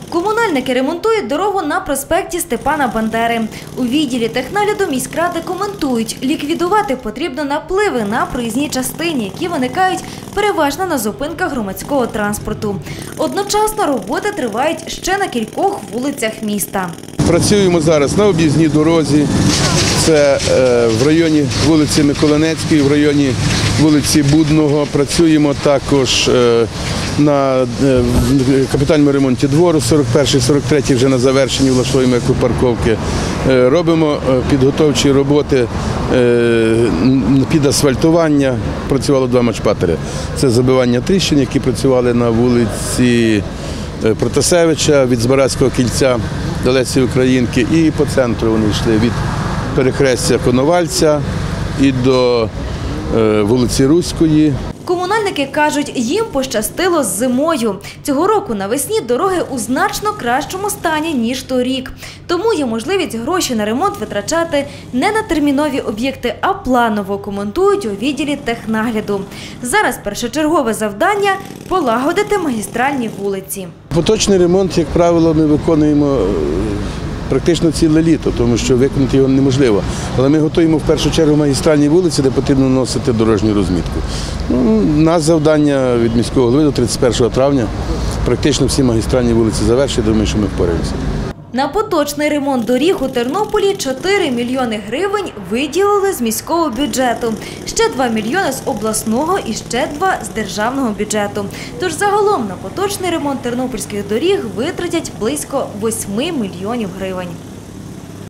Комунальники ремонтують дорогу на проспекті Степана Бандери. У відділі технагляду міськради коментують, ліквідувати потрібно напливи на проїзній частині, які виникають переважно на зупинках громадського транспорту. Одночасно роботи тривають ще на кількох вулицях міста. Працюємо зараз на об'їзній дорозі, це в районі вулиці Миколинецької, в районі вулиці Будного. Працюємо також на капітальному ремонті двору, 41-й, 43-й вже на завершенні, влаштуємо екопарковки. Робимо підготовчі роботи під асфальтування, працювало 2 матчпатери. Це забивання тріщин, які працювали на вулиці Протасевича, від Збаразького кільця до Лесі Українки, і по центру вони йшли від перехрестя Коновальця і до вулиці Руської. Комунальники кажуть, їм пощастило з зимою. Цього року навесні дороги у значно кращому стані, ніж торік. Тому є можливість гроші на ремонт витрачати не на термінові об'єкти, а планово, коментують у відділі технагляду. Зараз першочергове завдання – полагодити магістральні вулиці. Поточний ремонт, як правило, ми виконуємо практично ціле літо, тому що виконати його неможливо. Але ми готуємо в першу чергу магістральні вулиці, де потрібно наносити дорожню розмітку. У нас завдання від міського голови до 31 травня практично всі магістральні вулиці завершені, думаю, що ми впораємося. На поточний ремонт доріг у Тернополі 4 мільйони гривень виділили з міського бюджету, ще 2 мільйони з обласного і ще 2 з державного бюджету. Тож загалом на поточний ремонт тернопільських доріг витратять близько 8 мільйонів гривень.